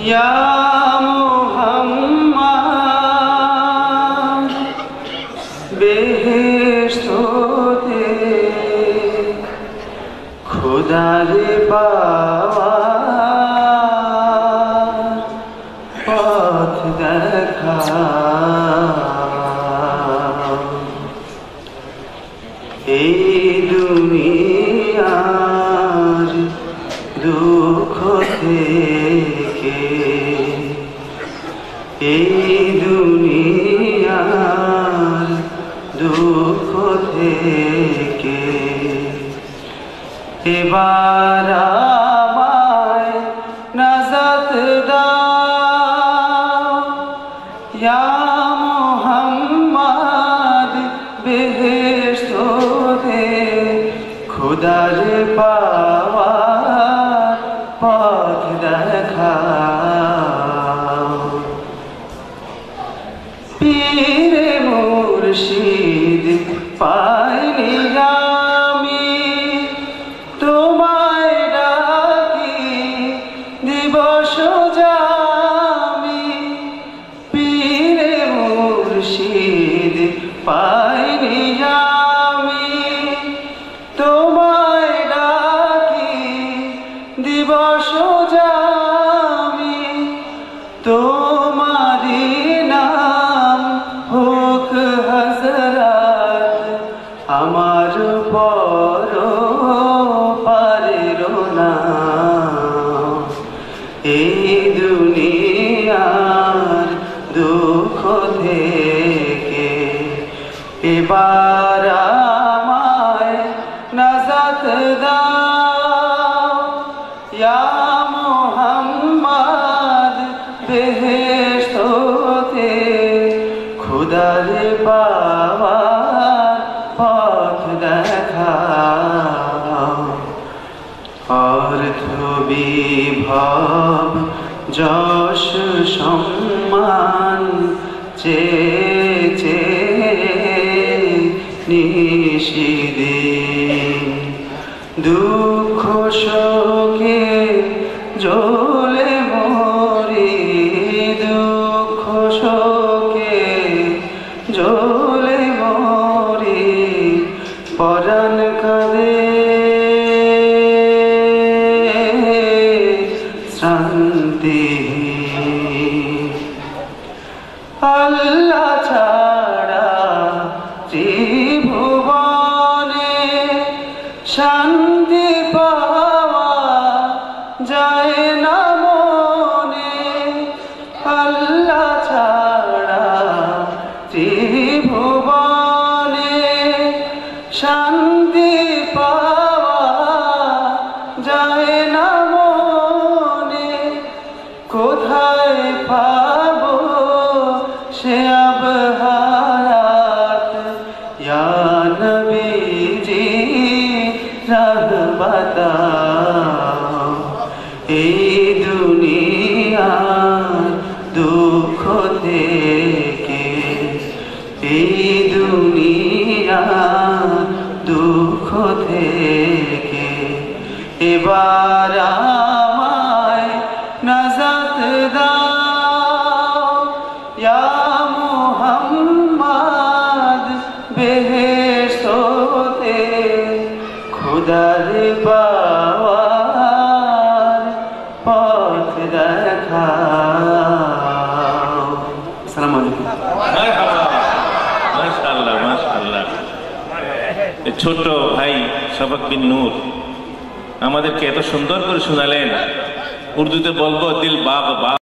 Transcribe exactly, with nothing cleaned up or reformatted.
या मुहम्मद बेहेश्तोते खुदारे पावार पथ देखाओ এই দুনিয়ার দুঃখ থেকে এই দুনিয়ার দুঃখ থেকে এবার আমায় নাজাত দাও ইয়া মুহাম্মদ বেহেশতে খুদার পাওয়ার পথ দেখাও পীরে মুর্শিদ পাইনি আমি তোমায় ডাকি দিবস জামি পীরে মুর্শিদ পাইনি আমি তোমায় ডাকি দিবস জামি তোমারি নাম হোক হযরত আমার পর পারের নাম এই দুনিয়ার দুঃখ থেকে এবার আমায় নাজাত দাও ইয়া মুহাম্মদ বেহেশতে খুদার পাওয়ার পথ দেখাও অর্থ বিভব যশ সম্মান চেয়ে নিশিদিন দুঃখ শোকে জ্বলে মরি দুঃখ শোকে জ্বলে মরি পরাণ কাঁদে শান্তিহীন আল্লাহ ছাড়া ত্রিভুবনে শান্তি পাওয়া যায় না মনে আল্লাহ ছাড়া ত্রিভুবনে শান্তি পাওয়া যায় না মনে কোথায় পাবো সে আবহারাত ইয়া নবীজি রাহ বাতাও এই দুনিয়ার দুঃখ থেকে এই দুনিয়ার দুঃখ থেকে এবার আমায় নাজাত দাও ইয়া মুহাম্মদ বেহেশতে খুদার পাওয়ার পথ দেখাও আসসালামু আলাইকুম মাশাআল্লাহ মাশাআল্লাহ ছোট ভাই শফক বিন নূর আমাদেরকে এত সুন্দর করে শোনালেন উর্দুতে বলবো দিল বাগ বাগ